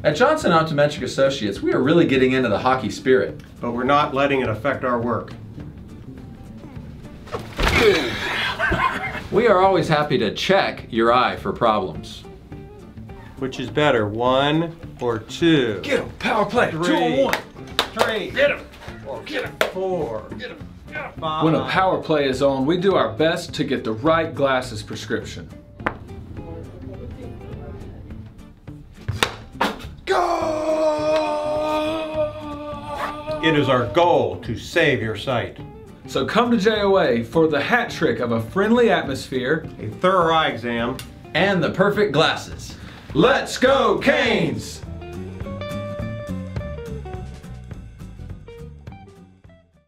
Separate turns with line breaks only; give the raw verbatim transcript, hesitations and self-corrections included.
At Johnson Optometric Associates, we are really getting into the hockey spirit.
But we're not letting it affect our work.
We are always happy to check your eye for problems.
Which is better, one or two?
Get him, power play,
Three.
two on one.
Three.
Get him,
Get him. Four.
get him.
Five.
When a power play is on, we do our best to get the right glasses prescription.
It is our goal to save your sight.
So come to J O A for the hat trick of a friendly atmosphere,
A thorough eye exam.
And the perfect glasses.
Let's go Canes!